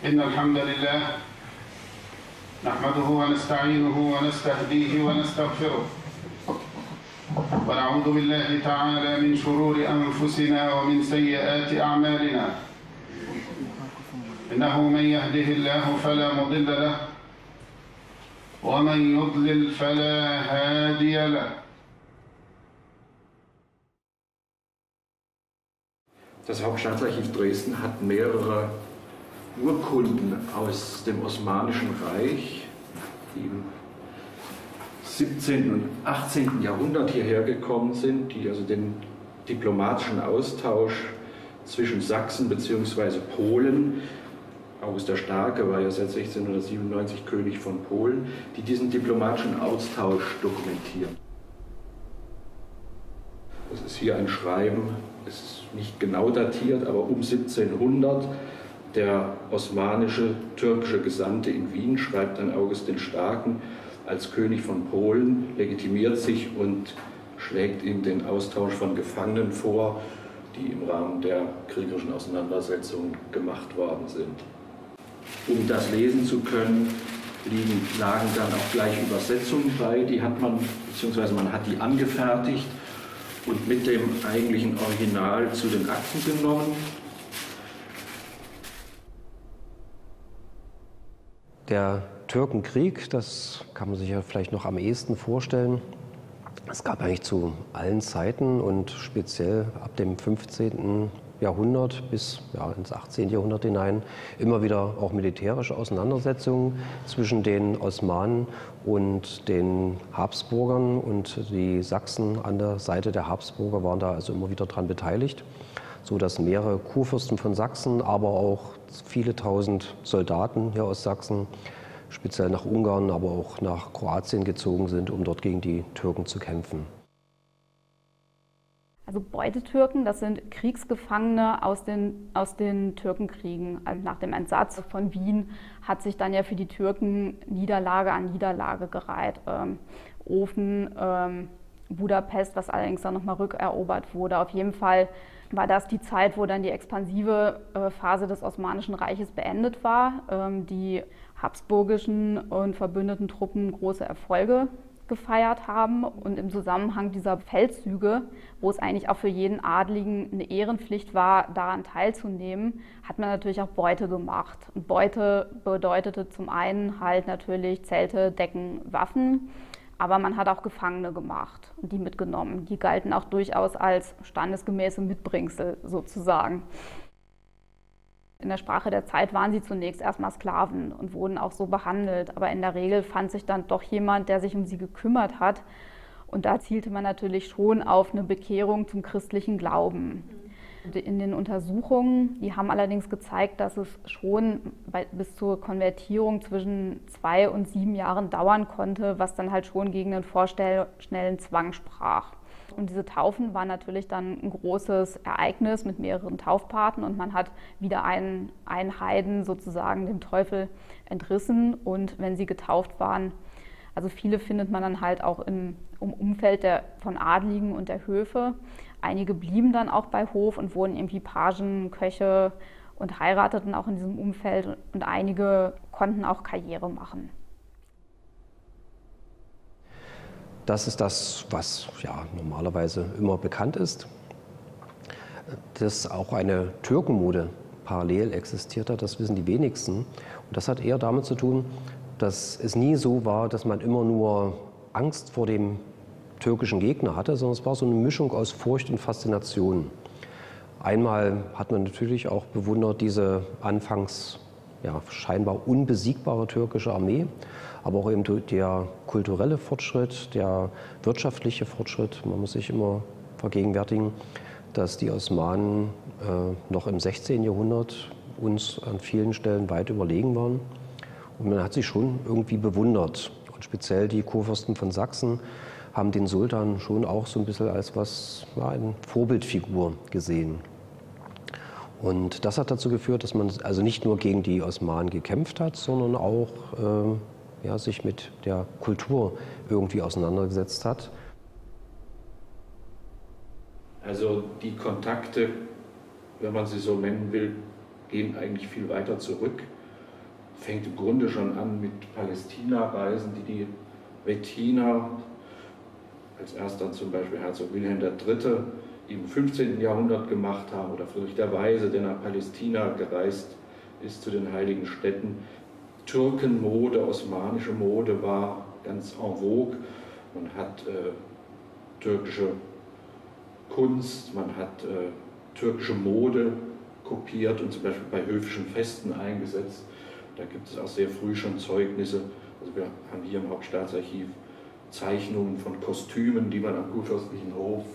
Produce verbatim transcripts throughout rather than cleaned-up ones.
إن الحمد لله نحمده ونستعينه ونستهديه ونستغفره ونعوذ بالله تعالى من شرور أنفسنا ومن سيئات أعمالنا إنه من يهده الله فلا مضل له ومن يضلل فلا هادي له. Das Hauptstaatsarchiv Dresden hat mehrere Urkunden aus dem Osmanischen Reich, die im siebzehnten und achtzehnten Jahrhundert hierher gekommen sind, die also den diplomatischen Austausch zwischen Sachsen bzw. Polen, August der Starke war ja seit sechzehnhundertsiebenundneunzig König von Polen, die diesen diplomatischen Austausch dokumentieren. Das ist hier ein Schreiben, es ist nicht genau datiert, aber um siebzehnhundert. Der osmanische, türkische Gesandte in Wien schreibt an August den Starken als König von Polen, legitimiert sich und schlägt ihm den Austausch von Gefangenen vor, die im Rahmen der kriegerischen Auseinandersetzung gemacht worden sind. Um das lesen zu können, liegen, lagen dann auch gleich Übersetzungen bei, die hat man, beziehungsweise man hat die angefertigt und mit dem eigentlichen Original zu den Akten genommen. Der Türkenkrieg, das kann man sich ja vielleicht noch am ehesten vorstellen. Es gab eigentlich zu allen Zeiten und speziell ab dem fünfzehnten Jahrhundert bis ja, ins achtzehnte Jahrhundert hinein immer wieder auch militärische Auseinandersetzungen zwischen den Osmanen und den Habsburgern, und die Sachsen an der Seite der Habsburger waren da also immer wieder daran beteiligt, so dass mehrere Kurfürsten von Sachsen, aber auch viele tausend Soldaten hier aus Sachsen speziell nach Ungarn, aber auch nach Kroatien gezogen sind, um dort gegen die Türken zu kämpfen. Also Beutetürken, das sind Kriegsgefangene aus den, aus den Türkenkriegen. Also nach dem Entsatz von Wien hat sich dann ja für die Türken Niederlage an Niederlage gereiht. Ähm, Ofen, ähm, Budapest, was allerdings dann nochmal rückerobert wurde. Auf jeden Fall war das die Zeit, wo dann die expansive äh, Phase des Osmanischen Reiches beendet war. Ähm, die habsburgischen und verbündeten Truppen große Erfolge gefeiert haben, und im Zusammenhang dieser Feldzüge, wo es eigentlich auch für jeden Adligen eine Ehrenpflicht war, daran teilzunehmen, hat man natürlich auch Beute gemacht. Und Beute bedeutete zum einen halt natürlich Zelte, Decken, Waffen, aber man hat auch Gefangene gemacht und die mitgenommen. Die galten auch durchaus als standesgemäße Mitbringsel sozusagen. In der Sprache der Zeit waren sie zunächst erstmal Sklaven und wurden auch so behandelt. Aber in der Regel fand sich dann doch jemand, der sich um sie gekümmert hat. Und da zielte man natürlich schon auf eine Bekehrung zum christlichen Glauben. In den Untersuchungen, die haben allerdings gezeigt, dass es schon bei, bis zur Konvertierung zwischen zwei und sieben Jahren dauern konnte, was dann halt schon gegen einen vorschnellen Zwang sprach. Und diese Taufen waren natürlich dann ein großes Ereignis mit mehreren Taufpaten, und man hat wieder einen, einen Heiden sozusagen dem Teufel entrissen. Und wenn sie getauft waren, also viele findet man dann halt auch im, im Umfeld der, von Adligen und der Höfe. Einige blieben dann auch bei Hof und wurden irgendwie Pagen, Köche und heirateten auch in diesem Umfeld, und einige konnten auch Karriere machen. Das ist das, was ja, normalerweise immer bekannt ist. Dass auch eine Türkenmode parallel existiert hat, das wissen die wenigsten. Und das hat eher damit zu tun, dass es nie so war, dass man immer nur Angst vor dem türkischen Gegner hatte, sondern es war so eine Mischung aus Furcht und Faszination. Einmal hat man natürlich auch bewundert diese anfangs ja, scheinbar unbesiegbare türkische Armee, aber auch eben der kulturelle Fortschritt, der wirtschaftliche Fortschritt. Man muss sich immer vergegenwärtigen, dass die Osmanen äh, noch im sechzehnten Jahrhundert uns an vielen Stellen weit überlegen waren. Und man hat sie schon irgendwie bewundert. Und speziell die Kurfürsten von Sachsen haben den Sultan schon auch so ein bisschen als was, ja, eine Vorbildfigur gesehen. Und das hat dazu geführt, dass man also nicht nur gegen die Osmanen gekämpft hat, sondern auch äh, ja, sich mit der Kultur irgendwie auseinandergesetzt hat. Also die Kontakte, wenn man sie so nennen will, gehen eigentlich viel weiter zurück. fängt im Grunde schon an mit Palästina-Reisen, die die Wettiner, als erster zum Beispiel Herzog Wilhelm der Dritte, im fünfzehnten Jahrhundert gemacht haben, oder Friedrich der Weise, der nach Palästina gereist ist zu den heiligen Städten. Türkenmode, osmanische Mode war ganz en vogue. Man hat äh, türkische Kunst, man hat äh, türkische Mode kopiert und zum Beispiel bei höfischen Festen eingesetzt. Da gibt es auch sehr früh schon Zeugnisse. Also wir haben hier im Hauptstaatsarchiv Zeichnungen von Kostümen, die man am kurfürstlichen Hof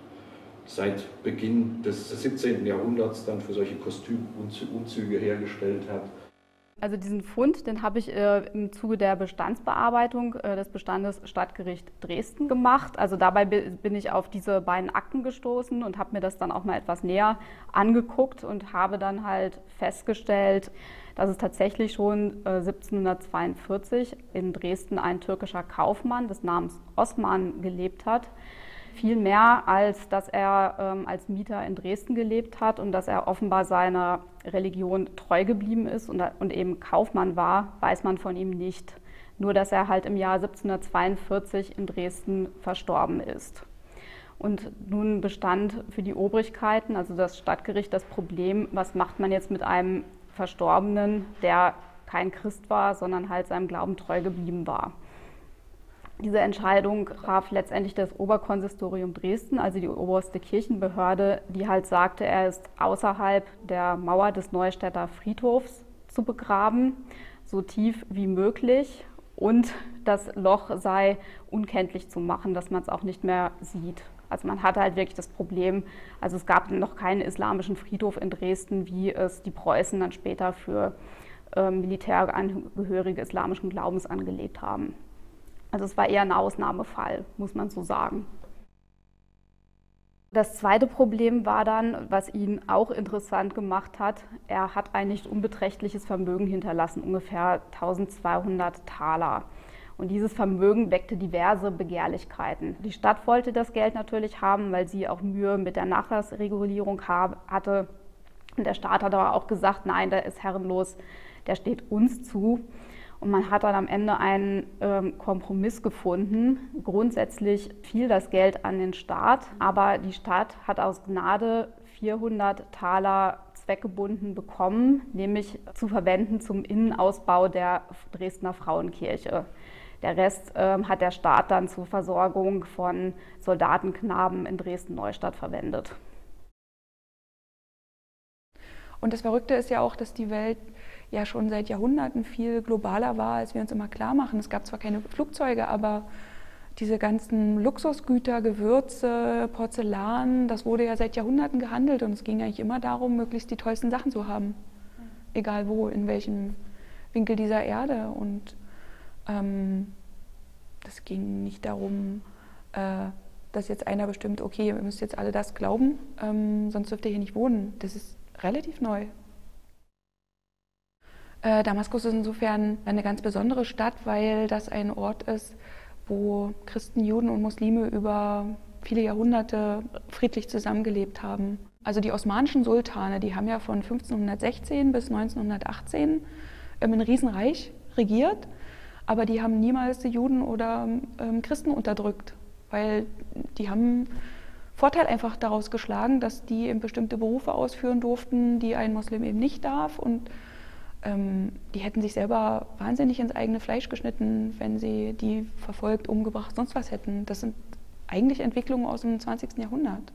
seit Beginn des siebzehnten Jahrhunderts dann für solche Kostümumzüge hergestellt hat. Also diesen Fund, den habe ich äh, im Zuge der Bestandsbearbeitung äh, des Bestandes Stadtgericht Dresden gemacht. Also dabei bin ich auf diese beiden Akten gestoßen und habe mir das dann auch mal etwas näher angeguckt und habe dann halt festgestellt, dass es tatsächlich schon äh, siebzehnhundertzweiundvierzig in Dresden ein türkischer Kaufmann des Namens Osman gelebt hat. Viel mehr, als dass er ähm, als Mieter in Dresden gelebt hat und dass er offenbar seiner Religion treu geblieben ist und, und eben Kaufmann war, weiß man von ihm nicht. Nur, dass er halt im Jahr siebzehnhundertzweiundvierzig in Dresden verstorben ist. Und nun bestand für die Obrigkeiten, also das Stadtgericht, das Problem, was macht man jetzt mit einem Verstorbenen, der kein Christ war, sondern halt seinem Glauben treu geblieben war. Diese Entscheidung traf letztendlich das Oberkonsistorium Dresden, also die oberste Kirchenbehörde, die halt sagte, er ist außerhalb der Mauer des Neustädter Friedhofs zu begraben, so tief wie möglich, und das Loch sei unkenntlich zu machen, dass man es auch nicht mehr sieht. Also man hatte halt wirklich das Problem, also es gab noch keinen islamischen Friedhof in Dresden, wie es die Preußen dann später für äh, Militärangehörige islamischen Glaubens angelegt haben. Also es war eher ein Ausnahmefall, muss man so sagen. Das zweite Problem war dann, was ihn auch interessant gemacht hat, er hat ein nicht unbeträchtliches Vermögen hinterlassen, ungefähr tausendzweihundert Taler. Und dieses Vermögen weckte diverse Begehrlichkeiten. Die Stadt wollte das Geld natürlich haben, weil sie auch Mühe mit der Nachlassregulierung hatte. Und der Staat hat aber auch gesagt, nein, der ist herrenlos, der steht uns zu. Und man hat dann am Ende einen ähm, Kompromiss gefunden. Grundsätzlich fiel das Geld an den Staat, aber die Stadt hat aus Gnade vierhundert Taler zweckgebunden bekommen, nämlich zu verwenden zum Innenausbau der Dresdner Frauenkirche. Der Rest ähm, hat der Staat dann zur Versorgung von Soldatenknaben in Dresden-Neustadt verwendet. Und das Verrückte ist ja auch, dass die Welt ja schon seit Jahrhunderten viel globaler war, als wir uns immer klar machen. Es gab zwar keine Flugzeuge, aber diese ganzen Luxusgüter, Gewürze, Porzellan, das wurde ja seit Jahrhunderten gehandelt und es ging eigentlich immer darum, möglichst die tollsten Sachen zu haben. Egal wo, in welchem Winkel dieser Erde. Und ähm, das ging nicht darum, äh, dass jetzt einer bestimmt, okay, ihr müsst jetzt alle das glauben, ähm, sonst dürft ihr hier nicht wohnen. Das ist relativ neu. Äh, Damaskus ist insofern eine ganz besondere Stadt, weil das ein Ort ist, wo Christen, Juden und Muslime über viele Jahrhunderte friedlich zusammengelebt haben. Also die osmanischen Sultane, die haben ja von fünfzehnhundertsechzehn bis neunzehnhundertachtzehn ähm, ein Riesenreich regiert, aber die haben niemals die Juden oder ähm, Christen unterdrückt, weil die haben Vorteil einfach daraus geschlagen, dass die eben bestimmte Berufe ausführen durften, die ein Muslim eben nicht darf, und ähm, die hätten sich selber wahnsinnig ins eigene Fleisch geschnitten, wenn sie die verfolgt, umgebracht, sonst was hätten. Das sind eigentlich Entwicklungen aus dem zwanzigsten Jahrhundert.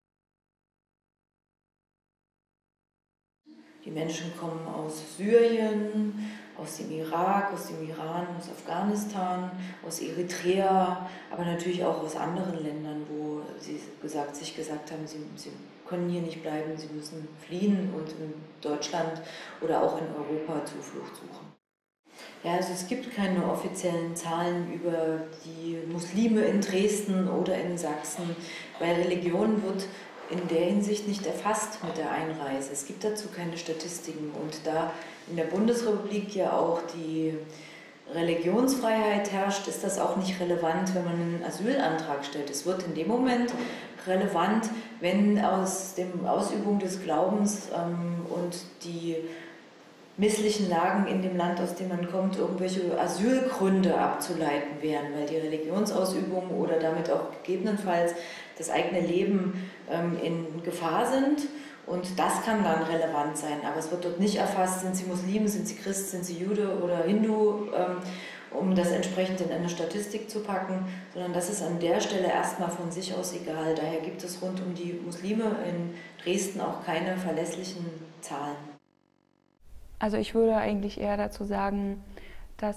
Die Menschen kommen aus Syrien, aus dem Irak, aus dem Iran, aus Afghanistan, aus Eritrea, aber natürlich auch aus anderen Ländern, wo sie gesagt, sich gesagt haben, sie, sie können hier nicht bleiben, sie müssen fliehen und in Deutschland oder auch in Europa Zuflucht suchen. Ja, also es gibt keine offiziellen Zahlen über die Muslime in Dresden oder in Sachsen, weil Religion wird in der Hinsicht nicht erfasst mit der Einreise. Es gibt dazu keine Statistiken. Und da in der Bundesrepublik ja auch die Religionsfreiheit herrscht, ist das auch nicht relevant, wenn man einen Asylantrag stellt. Es wird in dem Moment relevant, wenn aus der Ausübung des Glaubens ähm, und die misslichen Lagen in dem Land, aus dem man kommt, irgendwelche Asylgründe abzuleiten wären, weil die Religionsausübung oder damit auch gegebenenfalls das eigene Leben ähm, in Gefahr sind. Und das kann dann relevant sein, aber es wird dort nicht erfasst, sind sie Muslim, sind sie Christ, sind sie Jude oder Hindu, ähm, um das entsprechend in eine Statistik zu packen, sondern das ist an der Stelle erstmal von sich aus egal. Daher gibt es rund um die Muslime in Dresden auch keine verlässlichen Zahlen. Also ich würde eigentlich eher dazu sagen, dass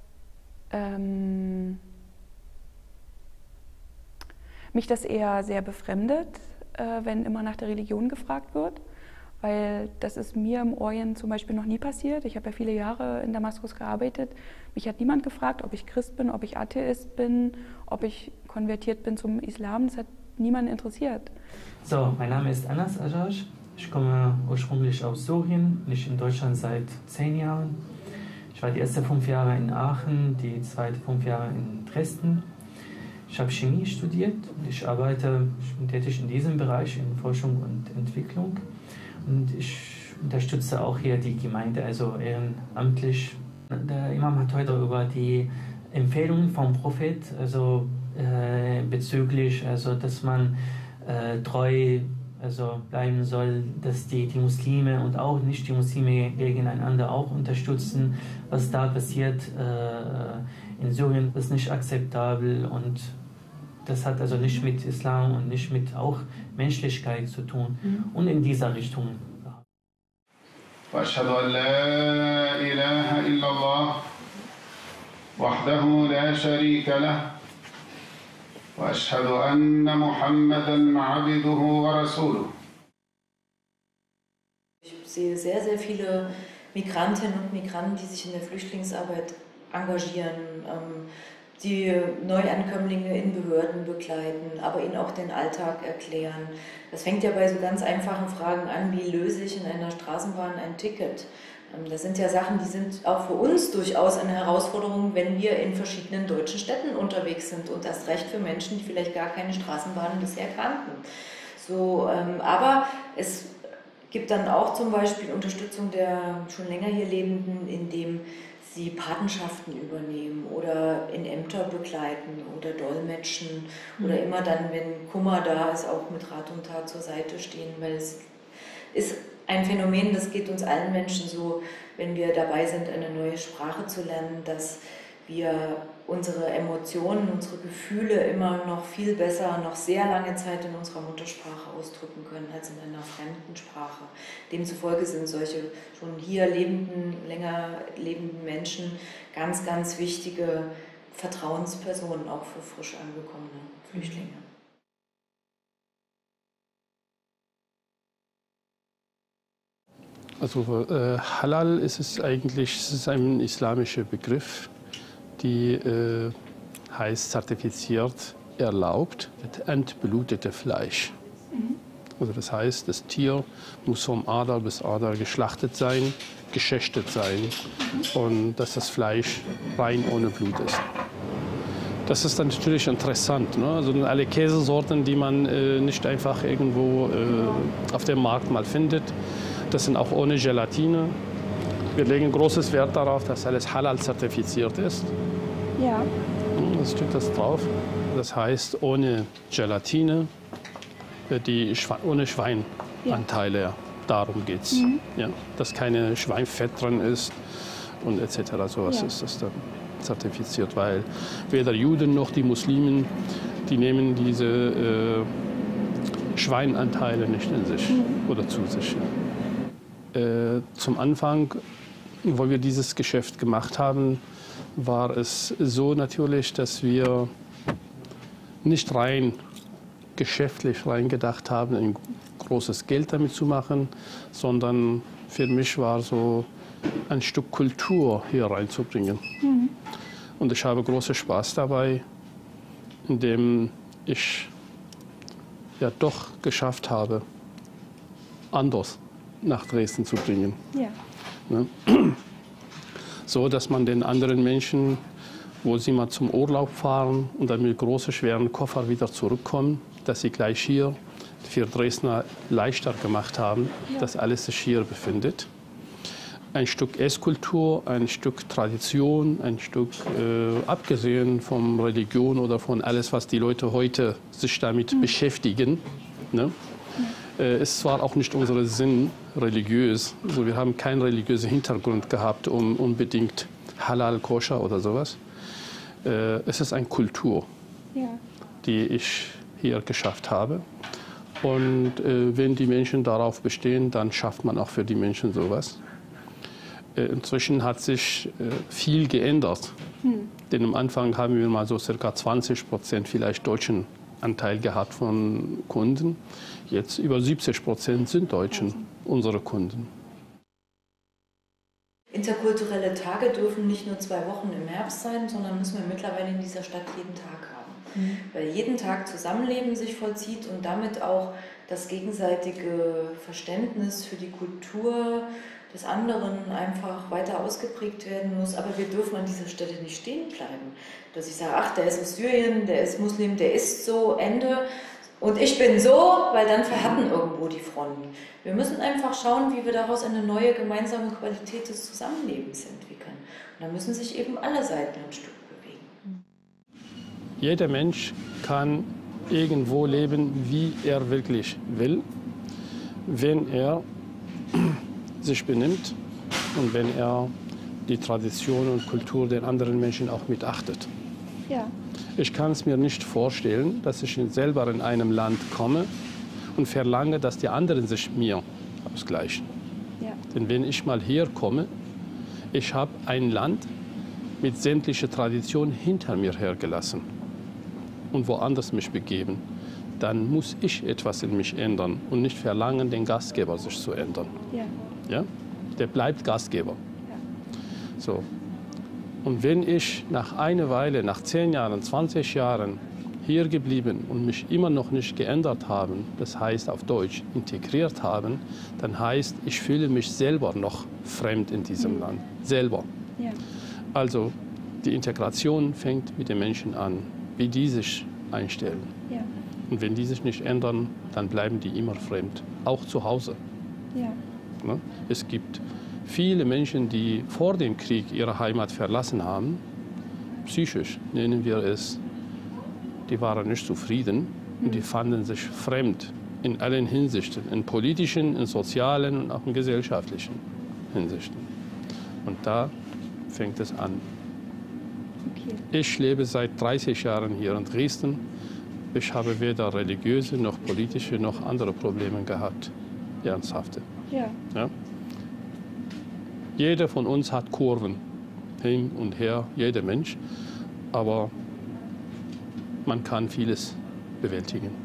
ähm, mich das eher sehr befremdet, äh, wenn immer nach der Religion gefragt wird, weil das ist mir im Orient zum Beispiel noch nie passiert. Ich habe ja viele Jahre in Damaskus gearbeitet. Mich hat niemand gefragt, ob ich Christ bin, ob ich Atheist bin, ob ich konvertiert bin zum Islam. Das hat niemanden interessiert. So, mein Name ist Anas Ajaj. Ich komme ursprünglich aus Syrien, nicht in Deutschland seit zehn Jahren. Ich war die ersten fünf Jahre in Aachen, die zweiten fünf Jahre in Dresden. Ich habe Chemie studiert und ich arbeite, ich bin tätig in diesem Bereich, in Forschung und Entwicklung. Und ich unterstütze auch hier die Gemeinde, also ehrenamtlich. Der Imam hat heute über die Empfehlungen vom Prophet, also äh, bezüglich, also dass man äh, treu also bleiben soll, dass die, die Muslime und auch nicht die Muslime gegeneinander auch unterstützen. Was da passiert äh, in Syrien ist nicht akzeptabel und das hat also nicht mit Islam und nicht mit auch Menschlichkeit zu tun. Mhm. Und in dieser Richtung. وأشهد أن لا إله إلا الله وحده لا شريك له وأشهد أن محمدًا عبده ورسوله. Ich sehe sehr, sehr viele Migrantinnen und Migranten, die sich in der Flüchtlingsarbeit engagieren, die Neuankömmlinge in Behörden begleiten, aber ihnen auch den Alltag erklären. Das fängt ja bei so ganz einfachen Fragen an, wie löse ich in einer Straßenbahn ein Ticket? Das sind ja Sachen, die sind auch für uns durchaus eine Herausforderung, wenn wir in verschiedenen deutschen Städten unterwegs sind und erst recht für Menschen, die vielleicht gar keine Straßenbahnen bisher kannten. So, ähm, aber es gibt dann auch zum Beispiel Unterstützung der schon länger hier Lebenden, indem sie Patenschaften übernehmen oder in Ämter begleiten oder dolmetschen mhm. oder immer dann, wenn Kummer da ist, auch mit Rat und Tat zur Seite stehen, weil es ist ein Phänomen, das geht uns allen Menschen so, wenn wir dabei sind, eine neue Sprache zu lernen, dass wir unsere Emotionen, unsere Gefühle immer noch viel besser, noch sehr lange Zeit in unserer Muttersprache ausdrücken können als in einer fremden Sprache. Demzufolge sind solche schon hier lebenden, länger lebenden Menschen ganz, ganz wichtige Vertrauenspersonen auch für frisch angekommene Flüchtlinge. Also äh, Halal ist es eigentlich, es ist ein islamischer Begriff, die äh, heißt zertifiziert, erlaubt, entblutete Fleisch. Mhm. Also das heißt, das Tier muss vom Ader bis Ader geschlachtet sein, geschächtet sein mhm. und dass das Fleisch rein ohne Blut ist. Das ist dann natürlich interessant. Ne? Also alle Käsesorten, die man äh, nicht einfach irgendwo äh, auf dem Markt mal findet, das sind auch ohne Gelatine. Wir legen großes Wert darauf, dass alles Halal zertifiziert ist. Ja. Da steht das drauf. Das heißt ohne Gelatine, die Schwe ohne Schweinanteile. Ja. Darum geht es. Mhm. Ja, dass keine Schweinfett drin ist und et cetera. Sowas ja. ist das dann zertifiziert, weil weder Juden noch die Muslimen, die nehmen diese äh, Schweinanteile nicht in sich mhm. oder zu sich. Äh, zum Anfang, wo wir dieses Geschäft gemacht haben, war es so natürlich, dass wir nicht rein geschäftlich reingedacht haben, ein großes Geld damit zu machen, sondern für mich war so ein Stück Kultur hier reinzubringen. Mhm. Und ich habe großen Spaß dabei, indem ich ja doch geschafft habe, anders nach Dresden zu bringen. Ja. Ne? So, dass man den anderen Menschen, wo sie mal zum Urlaub fahren und dann mit großen, schweren Koffer wieder zurückkommen, dass sie gleich hier für Dresdner leichter gemacht haben, ja. dass alles sich hier befindet. ein Stück Esskultur, ein Stück Tradition, ein Stück, äh, abgesehen von Religion oder von alles, was die Leute heute sich damit mhm. beschäftigen. Ne? Ja. Äh, es war auch nicht unser Sinn religiös. Also wir haben keinen religiösen Hintergrund gehabt, um unbedingt Halal, Koscher oder sowas. Äh, es ist eine Kultur, ja. die ich hier geschafft habe. Und äh, wenn die Menschen darauf bestehen, dann schafft man auch für die Menschen sowas. Inzwischen hat sich viel geändert. Hm. Denn am Anfang haben wir mal so circa zwanzig Prozent vielleicht deutschen Anteil gehabt von Kunden. Jetzt über siebzig Prozent sind Deutschen, also unsere Kunden. Interkulturelle Tage dürfen nicht nur zwei Wochen im Herbst sein, sondern müssen wir mittlerweile in dieser Stadt jeden Tag haben. Mhm. Weil jeden Tag Zusammenleben sich vollzieht und damit auch das gegenseitige Verständnis für die Kultur des anderen einfach weiter ausgeprägt werden muss. Aber wir dürfen an dieser Stelle nicht stehen bleiben. Dass ich sage, ach, der ist aus Syrien, der ist Muslim, der ist so, Ende. Und ich bin so, weil dann verhärten irgendwo die Fronten. Wir müssen einfach schauen, wie wir daraus eine neue gemeinsame Qualität des Zusammenlebens entwickeln. Und da müssen sich eben alle Seiten ein Stück bewegen. Jeder Mensch kann irgendwo leben, wie er wirklich will, wenn er sich benimmt und wenn er die Tradition und Kultur der anderen Menschen auch mitachtet. Ja. Ich kann es mir nicht vorstellen, dass ich selber in einem Land komme und verlange, dass die anderen sich mir ausgleichen. Ja. Denn wenn ich mal herkomme, ich habe ein Land mit sämtlicher Tradition hinter mir hergelassen und woanders mich begeben, dann muss ich etwas in mich ändern und nicht verlangen, den Gastgeber sich zu ändern. Ja. Ja? Der bleibt Gastgeber. Ja. So. Und wenn ich nach einer Weile, nach zehn Jahren, zwanzig Jahren hier geblieben und mich immer noch nicht geändert haben, das heißt auf Deutsch integriert haben, dann heißt, ich fühle mich selber noch fremd in diesem mhm. Land. Selber. Ja. Also die Integration fängt mit den Menschen an, wie die sich einstellen. Ja. Und wenn die sich nicht ändern, dann bleiben die immer fremd, auch zu Hause. Ja. Es gibt viele Menschen, die vor dem Krieg ihre Heimat verlassen haben, psychisch nennen wir es, die waren nicht zufrieden und die fanden sich fremd in allen Hinsichten, in politischen, in sozialen und auch in gesellschaftlichen Hinsichten. Und da fängt es an. Okay. Ich lebe seit dreißig Jahren hier in Dresden. Ich habe weder religiöse noch politische noch andere Probleme gehabt, ernsthafte. Ja. Ja. Jeder von uns hat Kurven, hin und her, jeder Mensch, aber man kann vieles bewältigen.